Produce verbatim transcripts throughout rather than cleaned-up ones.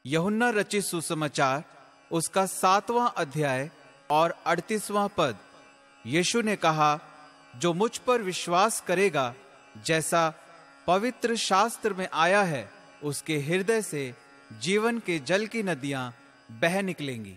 यूहन्ना रचित सुसमाचार उसका सातवां अध्याय और अड़तीसवां पद। यीशु ने कहा, जो मुझ पर विश्वास करेगा, जैसा पवित्र शास्त्र में आया है, उसके हृदय से जीवन के जल की नदियां बह निकलेंगी।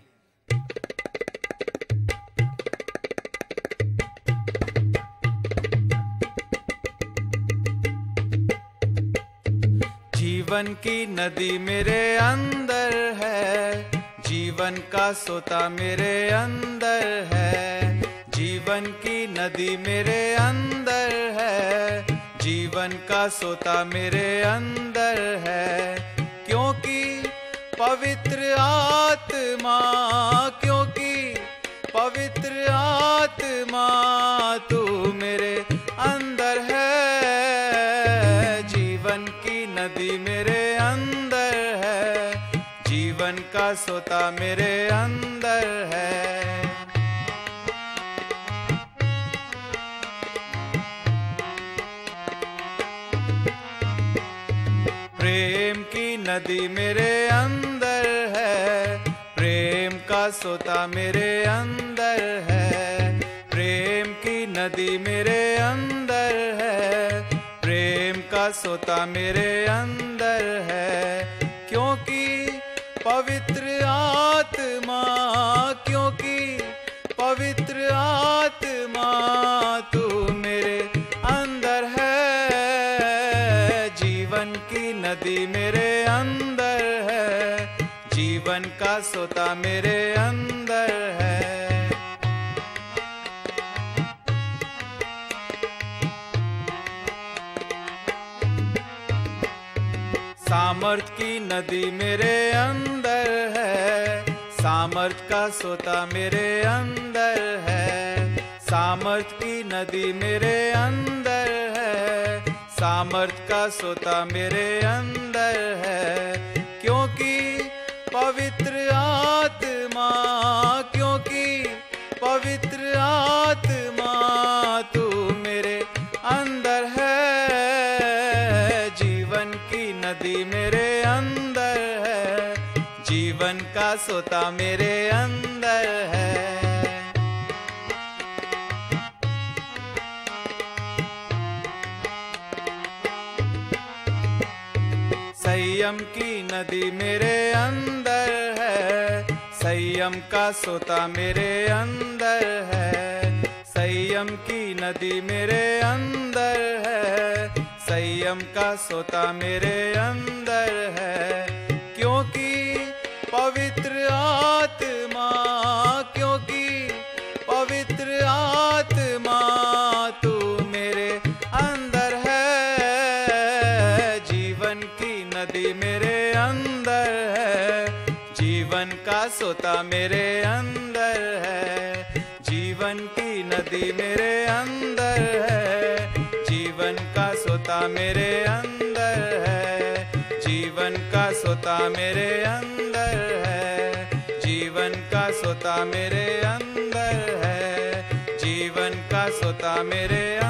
जीवन की नदी मेरे अंदर है, जीवन का सोता मेरे अंदर है। जीवन की नदी मेरे अंदर है, जीवन का सोता मेरे अंदर है। क्योंकि पवित्र आत्मा, क्योंकि पवित्र आत्मा तू मेरे अंदर है। जीवन की नदी मेरे अंदर है, जीवन का सोता मेरे अंदर है। प्रेम की नदी मेरे अंदर है, प्रेम का सोता मेरे अंदर है। प्रेम की नदी मेरे अंदर है, प्रेम का सोता मेरे अंदर है। क्योंकि पवित्र आत्मा, क्योंकि पवित्र आत्मा तू मेरे अंदर है। जीवन की नदी मेरे अंदर है, जीवन का सोता मेरे अंदर है। सामर्थ की नदी मेरे अंदर है, सामर्थ का सोता मेरे अंदर है। सामर्थ की नदी मेरे अंदर है, सामर्थ का सोता मेरे अंदर है। क्योंकि पवित्र आत्मा, क्योंकि पवित्र आत्मा तू मेरे अंदर है। जीवन की नदी मेरे अंदर है, जीवन का सोता मेरे अंदर है। संयम की नदी मेरे अंदर है, संयम का सोता मेरे अंदर है। संयम की नदी मेरे अंदर है, संयम का सोता मेरे अंदर है। क्योंकि पवित्र आत्मा, क्योंकि पवित्र आत्मा तू मेरे अंदर है। जीवन की नदी मेरे अंदर है, जीवन का सोता मेरे अंदर है। जीवन की नदी मेरे अंदर है, जीवन का सोता मेरे अंदर है। जीवन का सोता मेरे अंदर है, जीवन का सोता मेरे अंदर है। जीवन का सोता मेरे